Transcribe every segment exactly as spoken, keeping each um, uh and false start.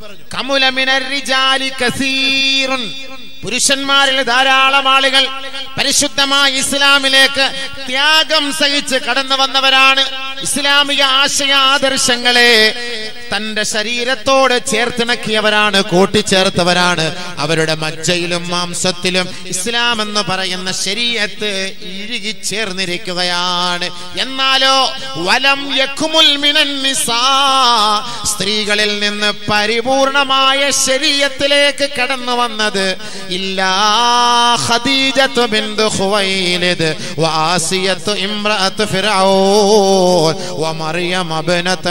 കമുല മിനർ റിജാലി കസീറുൻ, പുരുഷന്മാരിൽ ധാരാളം ആളുകൾ പരിശുദ്ധമായ ഇസ്ലാമിലേക്ക് ത്യാഗം സഹിച്ച് കടന്നു വന്നവരാണ്. ഇസ്ലാമിക ആശയ ആദർശങ്ങളെ തന്റെ ശരീരത്തോട് ചേർത്തിണക്കിയവരാണ്, കൂട്ടിച്ചേർത്തവരാണ്. അവരുടെ മജ്ജയിലും മാംസത്തിലും ഇസ്ലാം എന്ന് പറയുന്ന ശരീഅത്ത് ഇഴുകി ചേർന്നിരിക്കുകയാണ്. എന്നാലോ വലം യഖ്മുൽ മിനൻ നിസാ, സ്ത്രീകളിൽ നിന്ന് പരിപൂർണമായ ശരീഅത്തിലേക്ക് കടന്നു വന്നത് ഇല്ലാ ഖദീജത്തു ബിൻതു ഖുവൈലിദ് വആസിയത്തു ഇംറഅത്തു ഫിർഔൻ വമറിയം ഇബ്നത്തു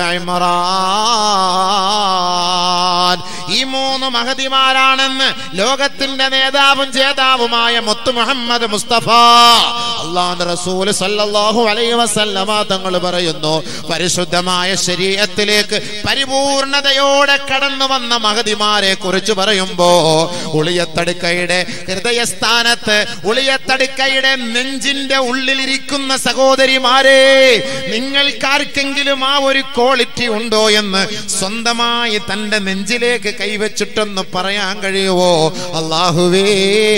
ഇമ്രാൻ. ഈ മൂന്ന് മഹദിമാരാണെന്ന് ലോകത്തിന്റെ നേതാവും ജേതാവുമായ മുത്തു മുഹമ്മദ് മുസ്തഫ അല്ലാഹുവിന്റെ റസൂൽ സല്ലല്ലാഹു അലൈഹി വസല്ലമ തങ്ങൾ പറയുന്നു, പരിശുദ്ധമായ ശരീഅത്തിലേക്ക് പരിപൂർണതയോടെ കടന്നു വന്ന മഹദിമാരെ കുറിച്ച് പറയുമ്പോ ഉളിയത്തടുക്കയുടെ ഹൃദയസ്ഥാനത്ത്, ഉളിയത്തടുക്കയുടെ നെഞ്ചിന്റെ ഉള്ളിലിരിക്കുന്ന സഹോദരിമാരെ, നിങ്ങൾക്കാർക്കെങ്കിലും ആ ഒരു ക്വാളിറ്റി ഉണ്ടോ എന്ന് സ്വന്തമായി തന്റെ നെഞ്ചിലേക്ക് കൈവച്ചിട്ടൊന്ന് പറയാൻ കഴിയുവോ? അല്ലാഹുവേ,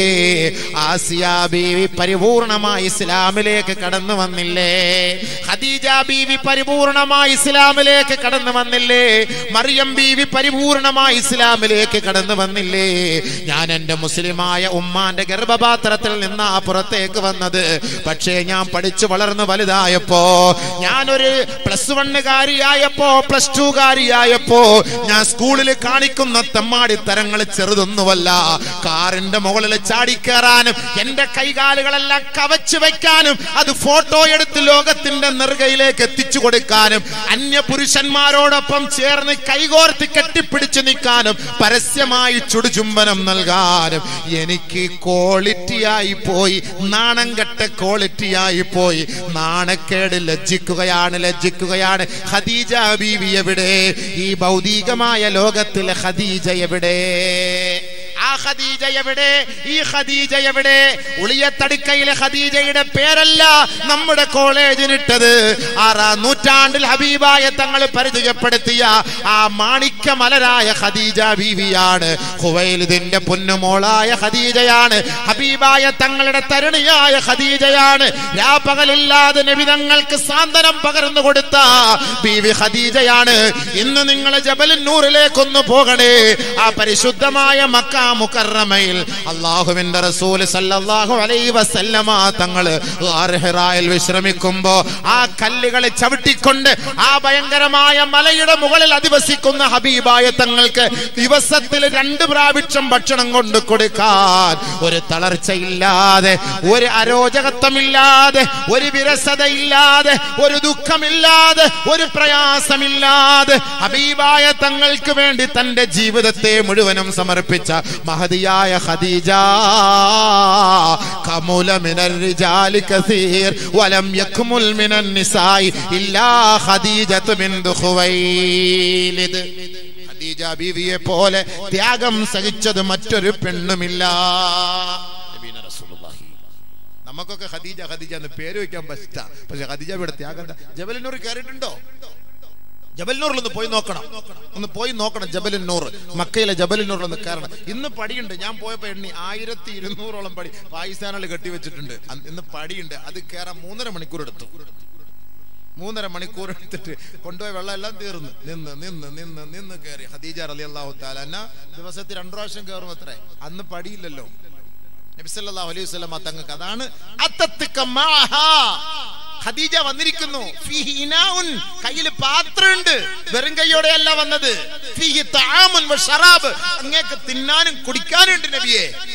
ആസിയ ബീവി പരിപൂർണമായി ഇസ്ലാമിലേക്ക് കടന്നു വന്നില്ലേ? ഖദീജ ബീവി പരിപൂർണമായി ഇസ്ലാമിലേക്ക് കടന്നു വന്നില്ലേ? മറിയം ബീവി പരിപൂർണമായി ഇസ്ലാമിലേക്ക് കടന്നു വന്നില്ലേ? ഞാൻ എന്റെ മുസ്ലിമായ ഉമ്മാന്റെ ഗർഭപാത്രത്തിൽ നിന്നാ പുറത്തേക്ക് വന്നത്. പക്ഷേ ഞാൻ പഠിച്ചു വളർന്നു വലുതായപ്പോ, ഞാനൊരു പ്ലസ് വണ്ണുകാരിയായപ്പോ, പ്ലസ് ടു കാരിയായപ്പോ, ഞാൻ സ്കൂളിൽ കാണിക്കുന്ന തെമ്മാടിത്തരങ്ങൾ ചെറുതൊന്നുമല്ല. കാറിന്റെ മുകളിൽ ചാടിക്കേറാനും എന്റെ കൈകാലുകളെല്ലാം കവച്ചു വെക്കാനും അത് ഫോട്ടോ എടുത്ത് ലോകത്തിന്റെ നെറുകയിലേക്ക് എത്തിച്ചു കൊടുക്കാനും അന്യ പുരുഷന്മാരോടൊപ്പം ചേർന്ന് കൈകോർത്ത് കെട്ടിപ്പിടിച്ചു നിൽക്കാനും പരസ്യമായി ചുടുചുംബനം നൽകാനും എനിക്ക് ക്വാളിറ്റിയായി പോയി, നാണം കെട്ട ക്വാളിറ്റിയായി പോയി. നാണക്കേട് ലജ്ജിക്കുകയാണ്, ലജ്ജിക്കുകയാണ്. ഖദീജ ബീവി എവിടെ? ഈ ഭൗതികമായ ലോകത്തിലെ ഖദീജ എവിടെ? ആ ഖദീജ എവിടെ? ഈ ഖദീജ എവിടെ? ഉളിയത്തടുക്കയിലെ ഖദീജയുടെ പേരല്ല നമ്മുടെ കോളേജിനിട്ടത്. ആറാം നൂറ്റാണ്ടിൽ ഹബീബായ തങ്ങൾ പരിചയപ്പെടുത്തിയ ആ മാണിക്യമലരായ ഖദീജ ബീവിയാണ്. ഖുവൈലിദിന്റെ പൊന്നുമോളായ ഖദീജയാണ്. ഹബീബായ തങ്ങളുടെ തരുണിയായ ഖദീജയാണ്. രാപകലില്ലാതെ നബി തങ്ങൾക്ക് സാന്ത്വനം പകർന്നു കൊടുത്ത ബീവി ഖദീജയാണ്. ഇന്ന് നിങ്ങൾ ജബലുൻ നൂറിലേക്കൊന്ന് പോകണേ. ആ പരിശുദ്ധമായ മക്ക മുകറമയിൽ അല്ലാഹുവിന്റെ റസൂൽ സല്ലല്ലാഹു അലൈഹി വസല്ലമ തങ്ങള് ഹിറായിൽ വിശ്രമിക്കുമ്പോ ആ കല്ലുകളെ ചവിട്ടിക്കൊണ്ട് ആ ഭയങ്കരമായ മലയുടെ മുകളിൽ അധിവസിക്കുന്ന ഹബീബായ തങ്ങൾക്ക് ദിവസത്തിൽ രണ്ട് പ്രാവശ്യം ഭക്ഷണം കൊണ്ട് കൊടുക്കാൻ ഒരു തളർച്ചയില്ലാതെ, ഒരു അരോചകത്വമില്ലാതെ, ഒരു വിരസതയില്ലാതെ, ഒരു ദുഃഖമില്ലാതെ, ഒരു പ്രയാസമില്ലാതെ ഹബീബായ തങ്ങൾക്ക് വേണ്ടി തന്റെ ജീവിതത്തെ മുഴുവനും സമർപ്പിച്ച മഹദിയായ ഖദീജ കമുല മിനർ റിജാലി കസീർ വലം യക്മുൽ മിനൻ നിസായി ഇല്ലാ ഖദീജത്തു ബിൻതു ഖുവൈലിദ്. ഖദീജ ബീവിയെ പോലെ ത്യാഗം സഹിച്ചത് മറ്റൊരു പെണ്ണുമില്ല. നമുക്കൊക്കെ ഖദീജ ഖദീജ എന്ന് പേര് വയ്ക്കാൻ പറ്റാ, പക്ഷെ ഖദീജ ഇവിടെ ത്യാഗം. ജബലുൻ നൂർ കയറിയിട്ടുണ്ടോ? ജബലുൻ നൂറിൽ ഒന്ന് പോയി നോക്കണം, ഒന്ന് പോയി നോക്കണം. ജബലുൻ നൂർ, മക്കയിലെ ജബലുൻ നൂറിൽ ഒന്ന് കയറണം. ഇന്ന് പടിയുണ്ട്. ഞാൻ പോയപ്പോ എണ്ണി ആയിരത്തി ഇരുന്നൂറോളം പടി പാകിസ്ഥാനിൽ കെട്ടിവെച്ചിട്ടുണ്ട്. ഇന്ന് പടിയുണ്ട്. അത് കയറാൻ മൂന്നര മണിക്കൂർ എടുത്തു. മൂന്നര മണിക്കൂർ എടുത്തിട്ട് കൊണ്ടുപോയ വെള്ളം എല്ലാം തീർന്നു. നിന്ന് നിന്ന് നിന്ന് നിന്ന് കയറി. ഖദീജ റളിയല്ലാഹു തആല അൻഹ ദിവസത്തിൽ രണ്ടു പ്രാവശ്യം കയറും അത്രേ. അന്ന് പടിയില്ലല്ലോ. നബി സല്ലല്ലാഹു അലൈഹി വസല്ലം തങ്ങൾക്ക് അതാണ് ഖദീജ വന്നിരിക്കുന്നു. ഫീഹി ഇനാഉൻ, കയ്യിൽ പാത്രമുണ്ട്. വെറും കൈയോടെയല്ല വന്നത്. ഫീഹി തആമുൻ വശറാബ്, അങ്ങേക്ക് തിന്നാനും കുടിക്കാനും ഉണ്ട് നബിയെ.